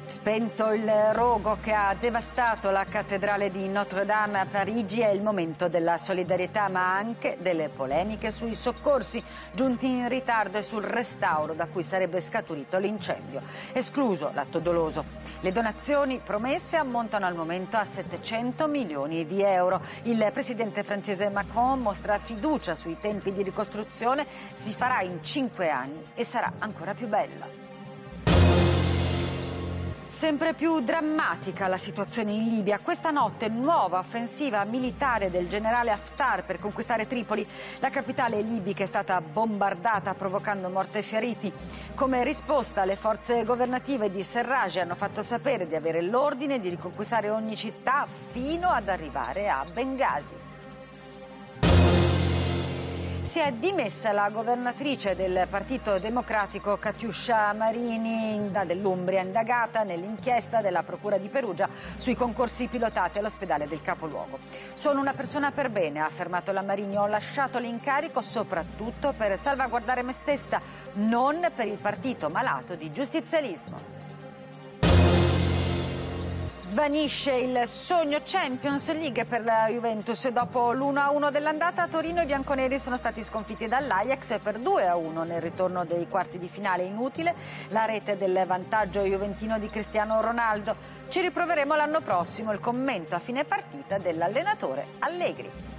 Spento il rogo che ha devastato la cattedrale di Notre Dame a Parigi, è il momento della solidarietà ma anche delle polemiche sui soccorsi giunti in ritardo e sul restauro da cui sarebbe scaturito l'incendio. Escluso l'atto doloso. Le donazioni promesse ammontano al momento a 700 milioni di euro. Il presidente francese Macron mostra fiducia sui tempi di ricostruzione, si farà in 5 anni e sarà ancora più bella. Sempre più drammatica la situazione in Libia. Questa notte nuova offensiva militare del generale Haftar per conquistare Tripoli. La capitale libica è stata bombardata provocando morte e feriti. Come risposta le forze governative di Serraj hanno fatto sapere di avere l'ordine di riconquistare ogni città fino ad arrivare a Bengasi. Si è dimessa la governatrice del Partito Democratico Catiuscia Marini dell'Umbria, indagata nell'inchiesta della Procura di Perugia sui concorsi pilotati all'ospedale del capoluogo. Sono una persona per bene, ha affermato la Marini, ho lasciato l'incarico soprattutto per salvaguardare me stessa, non per il partito malato di giustizialismo. Svanisce il sogno Champions League per la Juventus. Dopo l'1-1 dell'andata a Torino i bianconeri sono stati sconfitti dall'Ajax per 2-1 nel ritorno dei quarti di finale. Inutile la rete del vantaggio juventino di Cristiano Ronaldo. Ci riproveremo l'anno prossimo, il commento a fine partita dell'allenatore Allegri.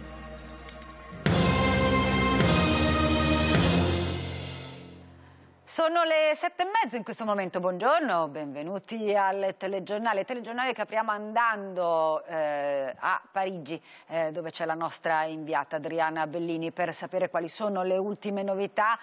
Sono le 7:30 in questo momento, buongiorno, benvenuti al telegiornale che apriamo andando a Parigi, dove c'è la nostra inviata Adriana Bellini per sapere quali sono le ultime novità.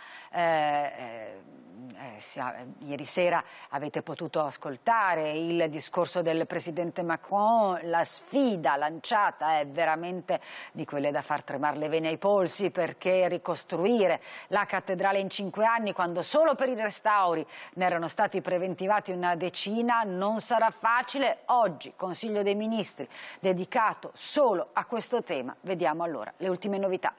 Ieri sera avete potuto ascoltare il discorso del presidente Macron, la sfida lanciata è veramente di quelle da far tremare le vene ai polsi, perché ricostruire la cattedrale in 5 anni, quando solo per i restauri ne erano stati preventivati una decina, non sarà facile. Oggi Consiglio dei Ministri dedicato solo a questo tema. Vediamo allora le ultime novità.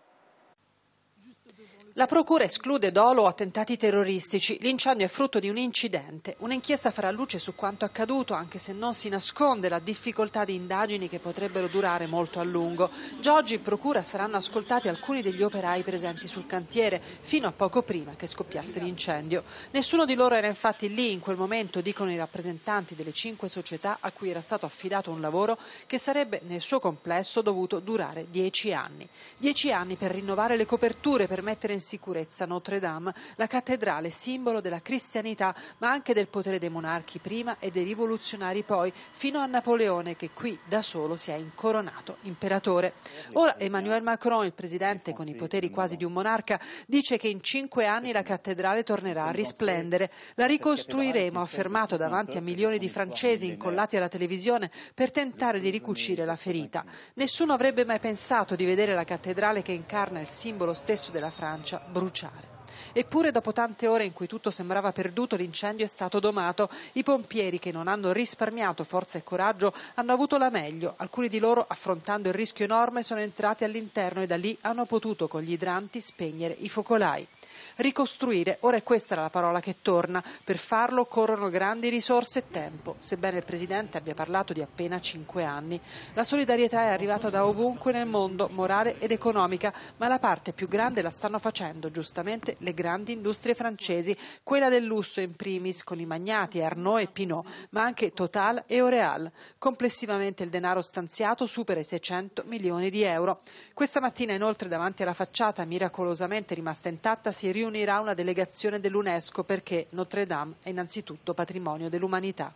La procura esclude dolo o attentati terroristici. L'incendio è frutto di un incidente. Un'inchiesta farà luce su quanto accaduto, anche se non si nasconde la difficoltà di indagini che potrebbero durare molto a lungo. Già oggi in procura saranno ascoltati alcuni degli operai presenti sul cantiere, fino a poco prima che scoppiasse l'incendio. Nessuno di loro era infatti lì in quel momento, dicono i rappresentanti delle 5 società a cui era stato affidato un lavoro che sarebbe nel suo complesso dovuto durare 10 anni. 10 anni per rinnovare le coperture, per mettere in sicurezza Notre Dame, la cattedrale simbolo della cristianità, ma anche del potere dei monarchi prima e dei rivoluzionari poi, fino a Napoleone, che qui da solo si è incoronato imperatore. Ora Emmanuel Macron, il presidente con i poteri quasi di un monarca, dice che in 5 anni la cattedrale tornerà a risplendere. La ricostruiremo, ha affermato davanti a milioni di francesi incollati alla televisione per tentare di ricucire la ferita. Nessuno avrebbe mai pensato di vedere la cattedrale che incarna il simbolo stesso della Francia bruciare. Eppure dopo tante ore in cui tutto sembrava perduto, l'incendio è stato domato. I pompieri, che non hanno risparmiato forza e coraggio, hanno avuto la meglio. Alcuni di loro, affrontando il rischio enorme, sono entrati all'interno e da lì hanno potuto con gli idranti spegnere i focolai. Ricostruire, ora è questa la parola che torna. Per farlo occorrono grandi risorse e tempo, sebbene il Presidente abbia parlato di appena 5 anni. La solidarietà è arrivata da ovunque nel mondo, morale ed economica, ma la parte più grande la stanno facendo giustamente le grandi industrie francesi, quella del lusso in primis, con i magnati Arnault e Pinault, ma anche Total e L'Oréal. Complessivamente il denaro stanziato supera i 600 milioni di euro. Questa mattina inoltre davanti alla facciata, miracolosamente rimasta intatta, si riunirà una delegazione dell'UNESCO, perché Notre Dame è innanzitutto patrimonio dell'umanità.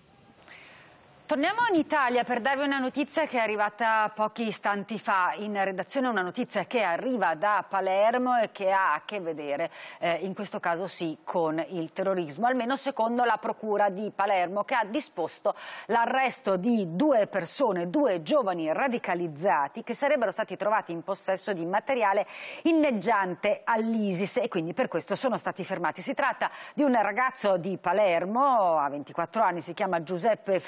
Torniamo in Italia per darvi una notizia che è arrivata pochi istanti fa in redazione, una notizia che arriva da Palermo e che ha a che vedere, in questo caso sì, con il terrorismo, almeno secondo la Procura di Palermo, che ha disposto l'arresto di 2 persone, 2 giovani radicalizzati che sarebbero stati trovati in possesso di materiale inneggiante all'ISIS e quindi per questo sono stati fermati. Si tratta di un ragazzo di Palermo, ha 24 anni, si chiama Giuseppe Frittiti,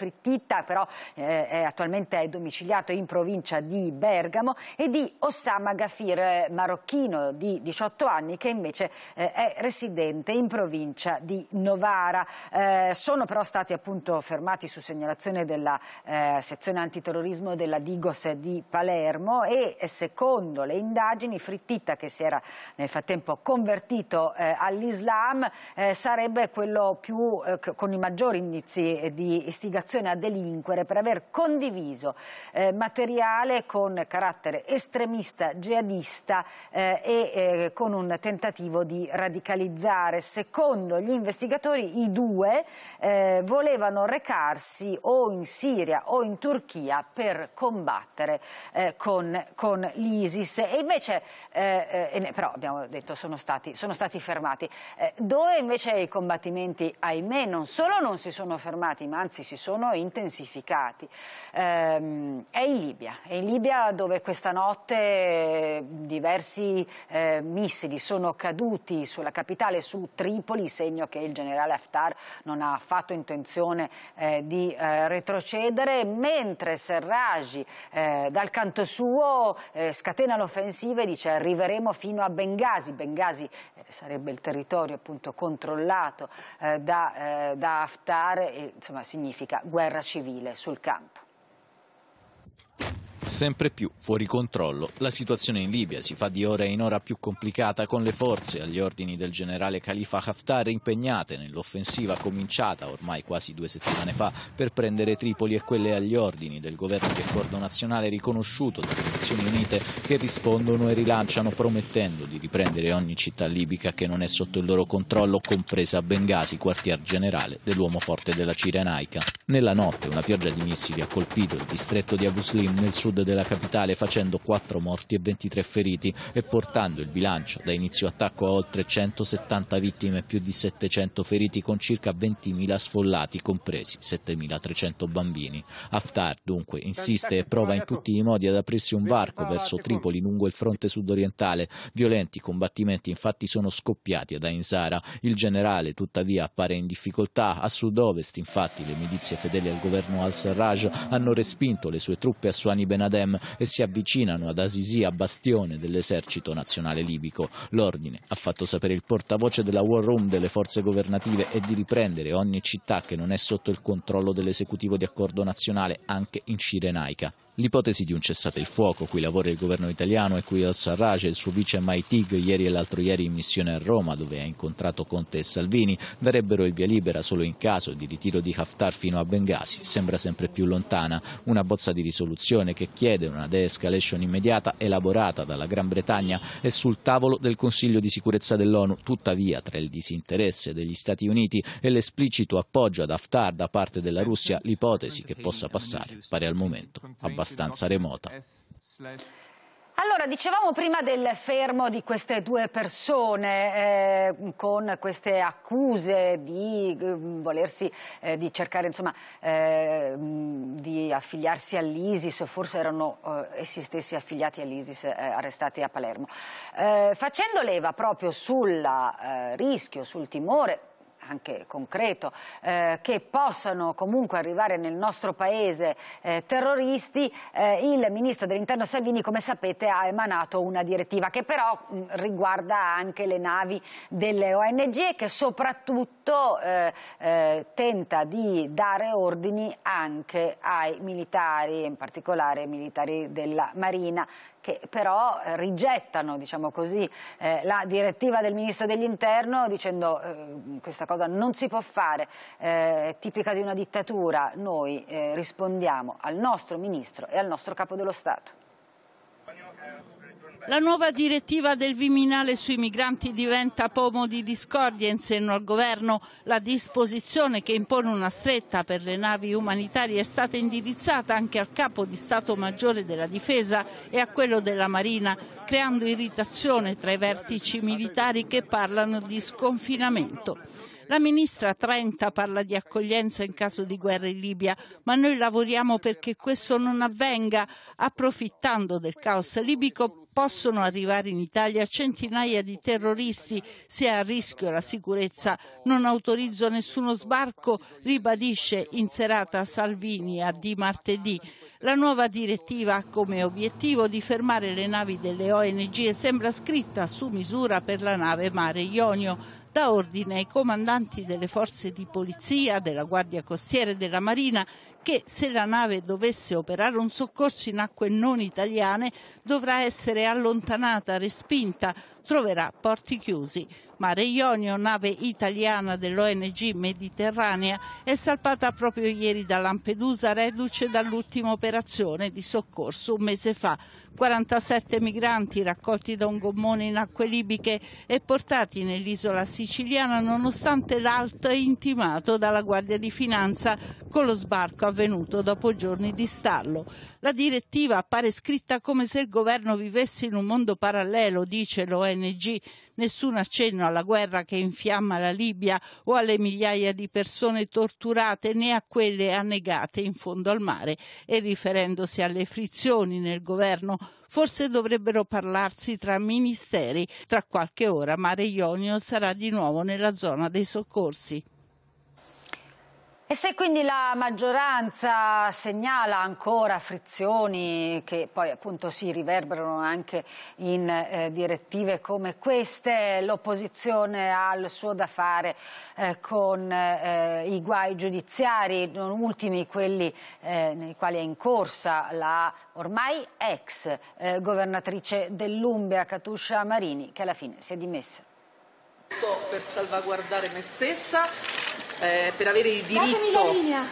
Frittita, però è attualmente domiciliato in provincia di Bergamo, e di Osama Gafir, marocchino di 18 anni, che invece è residente in provincia di Novara. Sono però stati appunto fermati su segnalazione della sezione antiterrorismo della Digos di Palermo, e secondo le indagini Frittita, che si era nel frattempo convertito all'Islam, sarebbe quello più con i maggiori indizi di istigazione a delinquere per aver condiviso materiale con carattere estremista jihadista e con un tentativo di radicalizzare. Secondo gli investigatori i due volevano recarsi o in Siria o in Turchia per combattere con l'ISIS, e invece però abbiamo detto sono stati fermati. Dove invece i combattimenti, ahimè, non solo non si sono fermati, ma anzi si sono intensificati, è in Libia, dove questa notte diversi missili sono caduti sulla capitale, su Tripoli, segno che il generale Haftar non ha affatto intenzione di retrocedere, mentre Serraj dal canto suo scatena l'offensiva e dice: arriveremo fino a Bengasi. Bengasi sarebbe il territorio appunto controllato da Haftar, e insomma significa guerra civile sul campo. Sempre più fuori controllo, la situazione in Libia si fa di ora in ora più complicata, con le forze agli ordini del generale Khalifa Haftar impegnate nell'offensiva cominciata ormai quasi 2 settimane fa per prendere Tripoli, e quelle agli ordini del governo di accordo nazionale riconosciuto dalle Nazioni Unite, che rispondono e rilanciano promettendo di riprendere ogni città libica che non è sotto il loro controllo, compresa Bengasi, quartier generale dell'uomo forte della Cirenaica. Nella notte una pioggia di missili ha colpito il distretto di Abu Slim nel sud della capitale, facendo 4 morti e 23 feriti e portando il bilancio da inizio attacco a oltre 170 vittime e più di 700 feriti, con circa 20.000 sfollati, compresi 7.300 bambini. Haftar dunque insiste e prova in tutti i modi ad aprirsi un varco verso Tripoli lungo il fronte sudorientale. Violenti combattimenti infatti sono scoppiati ad Ain Sara. Il generale tuttavia appare in difficoltà. A sud-ovest infatti le milizie fedeli al governo al-Sarraj hanno respinto le sue truppe a Suani Ben Adem e si avvicinano ad Azizia, bastione dell'esercito nazionale libico. L'ordine, ha fatto sapere il portavoce della War Room delle forze governative, è di riprendere ogni città che non è sotto il controllo dell'esecutivo di accordo nazionale, anche in Cirenaica. L'ipotesi di un cessate il fuoco, cui lavora il governo italiano e cui al-Sarraj e il suo vice Maitig ieri e l'altro ieri in missione a Roma, dove ha incontrato Conte e Salvini, darebbero il via libera solo in caso di ritiro di Haftar fino a Bengasi, sembra sempre più lontana. Una bozza di risoluzione che chiede una de-escalation immediata, elaborata dalla Gran Bretagna, è sul tavolo del Consiglio di sicurezza dell'ONU. Tuttavia, tra il disinteresse degli Stati Uniti e l'esplicito appoggio ad Haftar da parte della Russia, l'ipotesi che possa passare pare al momento abbastanza remota. Allora, dicevamo prima del fermo di queste 2 persone con queste accuse di volersi, di cercare insomma di affiliarsi all'ISIS, o forse erano essi stessi affiliati all'ISIS, arrestati a Palermo, facendo leva proprio sul rischio, sul timore anche concreto, che possano comunque arrivare nel nostro paese terroristi. Il ministro dell'Interno Salvini, come sapete, ha emanato una direttiva che però riguarda anche le navi delle ONG, e che soprattutto tenta di dare ordini anche ai militari, in particolare ai militari della Marina, che però rigettano, diciamo così, la direttiva del Ministro dell'Interno, dicendo questa cosa non si può fare, è tipica di una dittatura. Noi rispondiamo al nostro Ministro e al nostro Capo dello Stato. La nuova direttiva del Viminale sui migranti diventa pomo di discordia in seno al governo. La disposizione che impone una stretta per le navi umanitarie è stata indirizzata anche al capo di Stato Maggiore della Difesa e a quello della Marina, creando irritazione tra i vertici militari che parlano di sconfinamento. La ministra Trenta parla di accoglienza in caso di guerra in Libia, ma noi lavoriamo perché questo non avvenga. Approfittando del caos libico, possono arrivare in Italia centinaia di terroristi, se è a rischio la sicurezza. Non autorizzo nessuno sbarco, ribadisce in serata Salvini a di martedì. La nuova direttiva ha come obiettivo di fermare le navi delle ONG e sembra scritta su misura per la nave Mare Ionio. Dà ordine ai comandanti delle forze di polizia, della Guardia Costiera e della Marina che, se la nave dovesse operare un soccorso in acque non italiane, dovrà essere allontanata, respinta, troverà porti chiusi. Mare Ionio, nave italiana dell'ONG Mediterranea, è salpata proprio ieri da Lampedusa, reduce dall'ultima operazione di soccorso un mese fa. 47 migranti raccolti da un gommone in acque libiche e portati nell'isola siciliana nonostante l'ALT intimato dalla Guardia di Finanza con lo sbarco avvenuto dopo giorni di stallo. La direttiva appare scritta come se il governo vivesse in un mondo parallelo, dice l'ONG. Nessun accenno alla guerra che infiamma la Libia o alle migliaia di persone torturate, né a quelle annegate in fondo al mare. E riferendosi alle frizioni nel governo, forse dovrebbero parlarsi tra ministeri. Tra qualche ora Mare Ionio sarà di nuovo nella zona dei soccorsi. E se quindi la maggioranza segnala ancora frizioni che poi appunto si riverberano anche in direttive come queste, l'opposizione ha il suo da fare con i guai giudiziari, non ultimi quelli nei quali è in corsa la ormai ex governatrice dell'Umbria, Catiuscia Marini, che alla fine si è dimessa. Per salvaguardare me stessa, per avere il diritto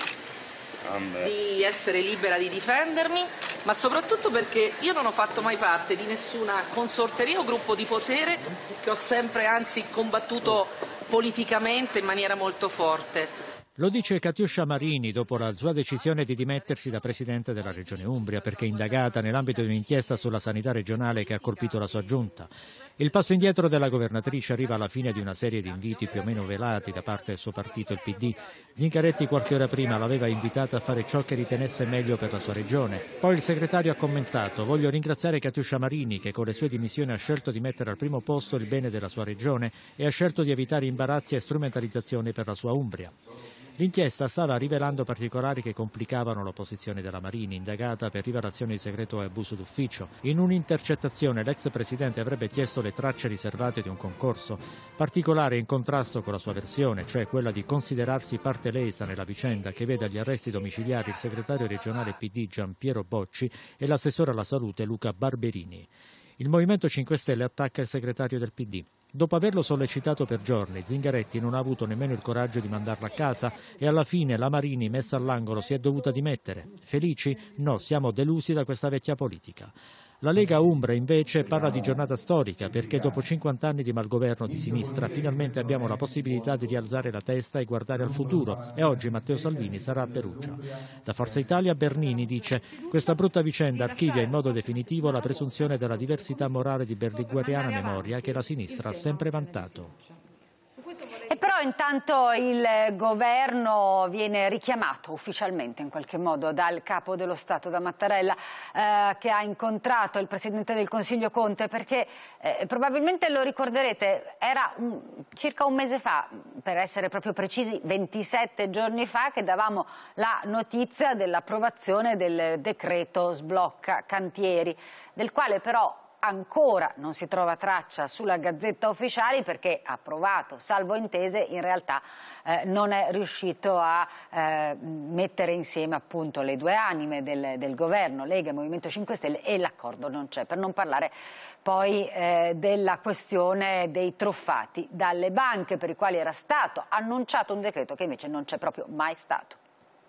di essere libera di difendermi, ma soprattutto perché io non ho fatto mai parte di nessuna consorteria o gruppo di potere, che ho sempre anzi combattuto politicamente in maniera molto forte. Lo dice Catiuscia Marini dopo la sua decisione di dimettersi da presidente della Regione Umbria perché indagata nell'ambito di un'inchiesta sulla sanità regionale che ha colpito la sua giunta. Il passo indietro della governatrice arriva alla fine di una serie di inviti più o meno velati da parte del suo partito, il PD. Zingaretti qualche ora prima l'aveva invitata a fare ciò che ritenesse meglio per la sua regione. Poi il segretario ha commentato: voglio ringraziare Catiuscia Marini che con le sue dimissioni ha scelto di mettere al primo posto il bene della sua regione e ha scelto di evitare imbarazzi e strumentalizzazioni per la sua Umbria. L'inchiesta stava rivelando particolari che complicavano la posizione della Marini, indagata per rivelazione di segreto e abuso d'ufficio. In un'intercettazione l'ex presidente avrebbe chiesto le tracce riservate di un concorso, particolare in contrasto con la sua versione, cioè quella di considerarsi parte lesa nella vicenda che vede agli arresti domiciliari il segretario regionale PD Giampiero Bocci e l'assessore alla salute Luca Barberini. Il Movimento 5 Stelle attacca il segretario del PD. Dopo averlo sollecitato per giorni, Zingaretti non ha avuto nemmeno il coraggio di mandarlo a casa e alla fine la Marini, messa all'angolo, si è dovuta dimettere. Felici? No, siamo delusi da questa vecchia politica. La Lega Umbra invece parla di giornata storica perché dopo 50 anni di malgoverno di sinistra finalmente abbiamo la possibilità di rialzare la testa e guardare al futuro e oggi Matteo Salvini sarà a Perugia. Da Forza Italia Bernini dice: questa brutta vicenda archivia in modo definitivo la presunzione della diversità morale di berlingueriana memoria che la sinistra ha sempre vantato. E però intanto il governo viene richiamato ufficialmente in qualche modo dal capo dello Stato, da Mattarella, che ha incontrato il Presidente del Consiglio Conte, perché probabilmente lo ricorderete, era circa un mese fa, per essere proprio precisi 27 giorni fa, che davamo la notizia dell'approvazione del decreto sblocca cantieri, del quale però ancora non si trova traccia sulla Gazzetta Ufficiale perché approvato, salvo intese, in realtà non è riuscito a mettere insieme appunto le due anime del governo, Lega e Movimento 5 Stelle, e l'accordo non c'è, per non parlare poi della questione dei truffati dalle banche, per i quali era stato annunciato un decreto che invece non c'è proprio mai stato.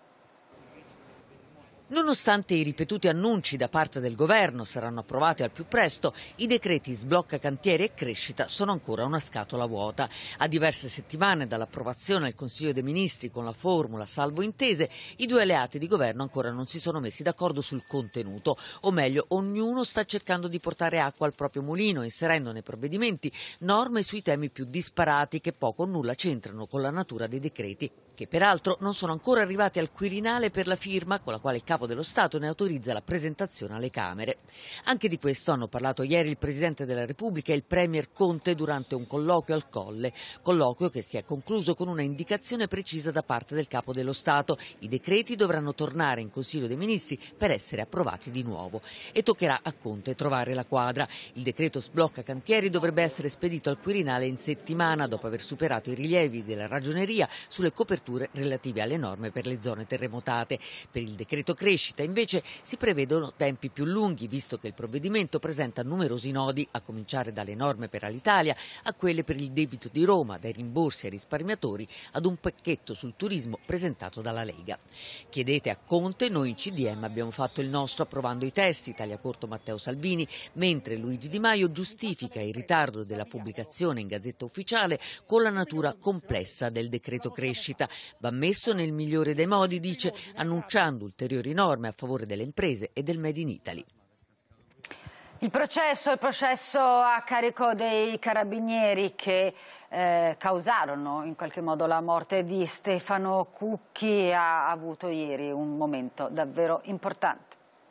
Nonostante i ripetuti annunci da parte del governo saranno approvati al più presto, i decreti sblocca cantieri e crescita sono ancora una scatola vuota. A diverse settimane dall'approvazione al Consiglio dei Ministri con la formula salvo intese, i due alleati di governo ancora non si sono messi d'accordo sul contenuto, o meglio, ognuno sta cercando di portare acqua al proprio mulino, inserendo nei provvedimenti norme sui temi più disparati che poco o nulla c'entrano con la natura dei decreti, che peraltro non sono ancora arrivati al Quirinale per la firma, con la quale il capo Capo dello Stato ne autorizza la presentazione alle Camere. Anche di questo hanno parlato ieri il Presidente della Repubblica e il Premier Conte durante un colloquio al Colle, colloquio che si è concluso con una indicazione precisa da parte del Capo dello Stato: i decreti dovranno tornare in Consiglio dei Ministri per essere approvati di nuovo e toccherà a Conte trovare la quadra. Il decreto sblocca cantieri dovrebbe essere spedito al Quirinale in settimana dopo aver superato i rilievi della Ragioneria sulle coperture relative alle norme per le zone terremotate. Per il decreto crescita invece si prevedono tempi più lunghi, visto che il provvedimento presenta numerosi nodi, a cominciare dalle norme per Alitalia a quelle per il debito di Roma, dai rimborsi ai risparmiatori ad un pacchetto sul turismo presentato dalla Lega. Chiedete a Conte, noi in CDM abbiamo fatto il nostro approvando i testi, taglia corto Matteo Salvini, mentre Luigi Di Maio giustifica il ritardo della pubblicazione in Gazzetta Ufficiale con la natura complessa del decreto crescita. Va messo nel migliore dei modi, dice, annunciando ulteriori norme a favore delle imprese e del Made in Italy. Il processo a carico dei carabinieri che causarono in qualche modo la morte di Stefano Cucchi ha avuto ieri un momento davvero importante.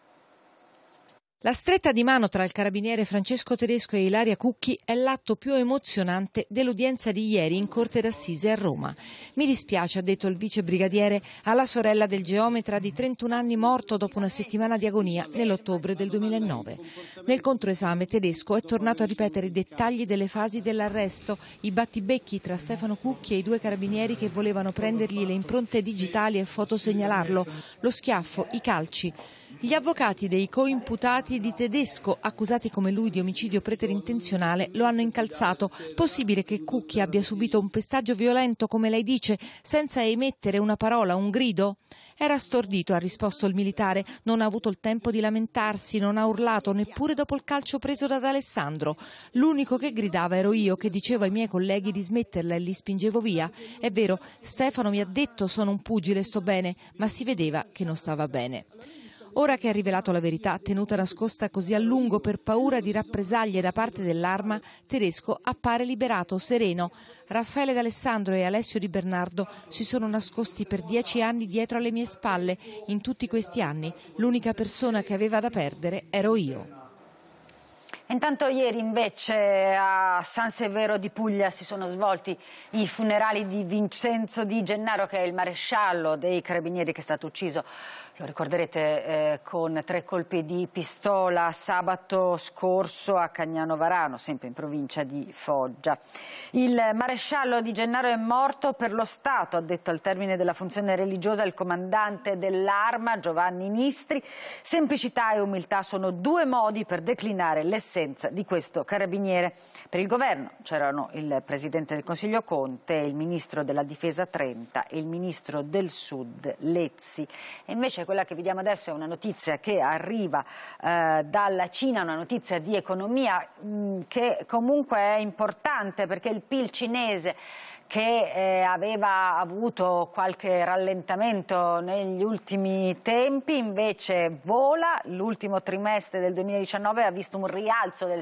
La stretta di mano tra il carabiniere Francesco Tedesco e Ilaria Cucchi è l'atto più emozionante dell'udienza di ieri in Corte d'Assise a Roma. Mi dispiace, ha detto il vice brigadiere alla sorella del geometra di 31 anni morto dopo una settimana di agonia nell'ottobre del 2009. Nel controesame Tedesco è tornato a ripetere i dettagli delle fasi dell'arresto, i battibecchi tra Stefano Cucchi e i due carabinieri che volevano prendergli le impronte digitali e fotosegnalarlo, lo schiaffo, i calci. Gli avvocati dei coimputati di Tedesco, accusati come lui di omicidio preterintenzionale, lo hanno incalzato. Possibile che Cucchi abbia subito un pestaggio violento, come lei dice, senza emettere una parola, un grido? Era stordito, ha risposto il militare, non ha avuto il tempo di lamentarsi, non ha urlato neppure dopo il calcio preso da D'Alessandro. L'unico che gridava ero io, che dicevo ai miei colleghi di smetterla e li spingevo via. È vero, Stefano mi ha detto sono un pugile, sto bene, ma si vedeva che non stava bene. Ora che ha rivelato la verità, tenuta nascosta così a lungo per paura di rappresaglie da parte dell'Arma, Tedesco appare liberato, sereno. Raffaele D'Alessandro e Alessio Di Bernardo si sono nascosti per 10 anni dietro alle mie spalle. In tutti questi anni l'unica persona che aveva da perdere ero io. Intanto ieri invece a San Severo di Puglia si sono svolti i funerali di Vincenzo Di Gennaro, che è il maresciallo dei carabinieri che è stato ucciso, lo ricorderete, con 3 colpi di pistola sabato scorso a Cagnano Varano, sempre in provincia di Foggia. Il maresciallo Di Gennaro è morto per lo Stato, ha detto al termine della funzione religiosa il comandante dell'Arma Giovanni Nistri. Semplicità e umiltà sono 2 modi per declinare l'essenza di questo carabiniere. Per il governo c'erano il Presidente del Consiglio Conte, il Ministro della Difesa Trenta e il Ministro del Sud Lezzi. E invece quella che vediamo adesso è una notizia che arriva dalla Cina, una notizia di economia che comunque è importante, perché il PIL cinese, che aveva avuto qualche rallentamento negli ultimi tempi, invece vola. L'ultimo trimestre del 2019 ha visto un rialzo del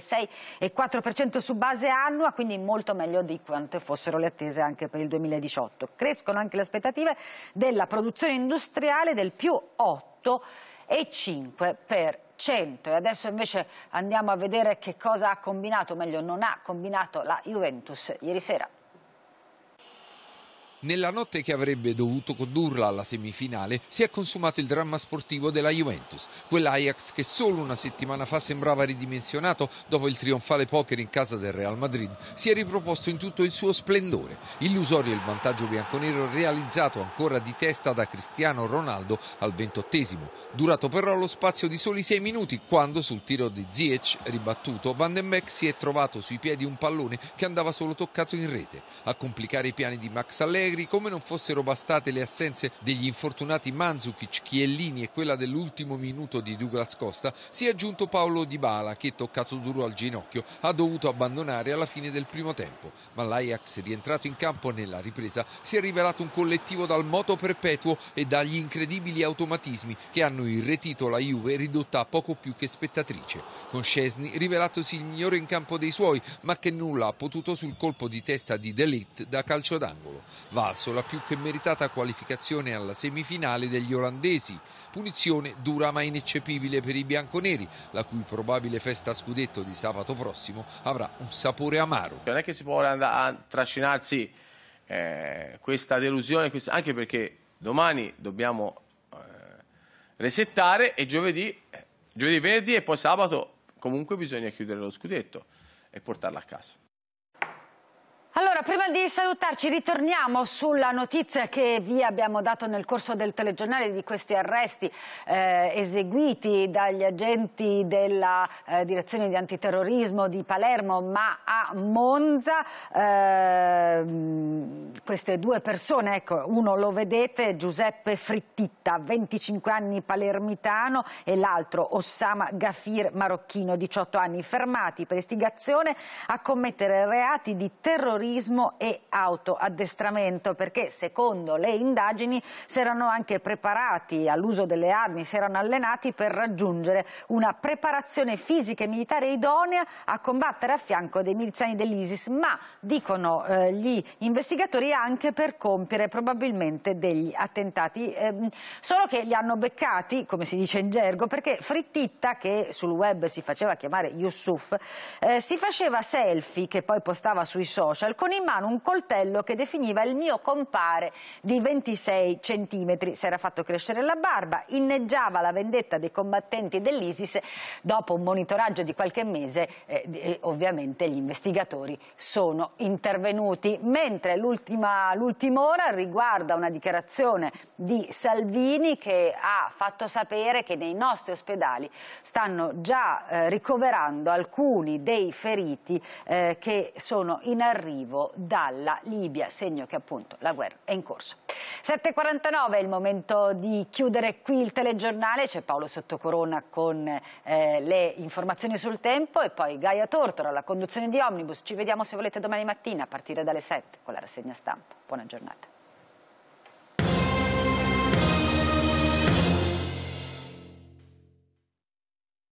6,4% su base annua, quindi molto meglio di quante fossero le attese anche per il 2018. Crescono anche le aspettative della produzione industriale del più 8,5%. E adesso invece andiamo a vedere che cosa ha combinato, o meglio non ha combinato, la Juventus ieri sera. Nella notte che avrebbe dovuto condurla alla semifinale si è consumato il dramma sportivo della Juventus, quell'Ajax che solo una settimana fa sembrava ridimensionato dopo il trionfale poker in casa del Real Madrid, si è riproposto in tutto il suo splendore. Illusorio il vantaggio bianconero realizzato ancora di testa da Cristiano Ronaldo al 28esimo, durato però lo spazio di soli 6 minuti quando sul tiro di Ziyech ribattuto Van de Beek si è trovato sui piedi un pallone che andava solo toccato in rete. A complicare i piani di Max Allegri, come non fossero bastate le assenze degli infortunati Mandzukic, Chiellini e quella dell'ultimo minuto di Douglas Costa, si è aggiunto Paulo Dybala che, toccato duro al ginocchio, ha dovuto abbandonare alla fine del primo tempo. Ma l'Ajax, rientrato in campo nella ripresa, si è rivelato un collettivo dal moto perpetuo e dagli incredibili automatismi che hanno irretito la Juve, ridotta a poco più che spettatrice, con Szczesny rivelatosi il migliore in campo dei suoi, ma che nulla ha potuto sul colpo di testa di De Ligt da calcio d'angolo. invaso la più che meritata qualificazione alla semifinale degli olandesi. Punizione dura ma ineccepibile per i bianconeri, la cui probabile festa a scudetto di sabato prossimo avrà un sapore amaro. Non è che si può andare a trascinarsi questa delusione, anche perché domani dobbiamo resettare e giovedì, venerdì e poi sabato comunque bisogna chiudere lo scudetto e portarlo a casa. Allora, prima di salutarci, ritorniamo sulla notizia che vi abbiamo dato nel corso del telegiornale di questi arresti eseguiti dagli agenti della direzione di antiterrorismo di Palermo, ma a Monza. Queste due persone, ecco, uno lo vedete, Giuseppe Frittitta, 25 anni, palermitano, e l'altro Ossama Gafir, marocchino, 18 anni, fermati per istigazione a commettere reati di terrorismo e autoaddestramento, perché secondo le indagini si erano anche preparati all'uso delle armi, si erano allenati per raggiungere una preparazione fisica e militare idonea a combattere a fianco dei miliziani dell'ISIS, ma dicono gli investigatori anche per compiere probabilmente degli attentati, solo che li hanno beccati, come si dice in gergo, perché Frittitta, che sul web si faceva chiamare Yusuf, si faceva selfie che poi postava sui social con in mano un coltello che definiva il mio compare di 26 centimetri. Si era fatto crescere la barba, inneggiava la vendetta dei combattenti dell'ISIS. Dopo un monitoraggio di qualche mese, ovviamente gli investigatori sono intervenuti. Mentre l'ultima ora riguarda una dichiarazione di Salvini, che ha fatto sapere che nei nostri ospedali stanno già ricoverando alcuni dei feriti che sono in arrivo dalla Libia, segno che appunto la guerra è in corso. 7:49 è il momento di chiudere qui il telegiornale, c'è Paolo Sottocorona con le informazioni sul tempo e poi Gaia Tortora alla conduzione di Omnibus. Ci vediamo, se volete, domani mattina a partire dalle 7 con la rassegna stampa. Buona giornata.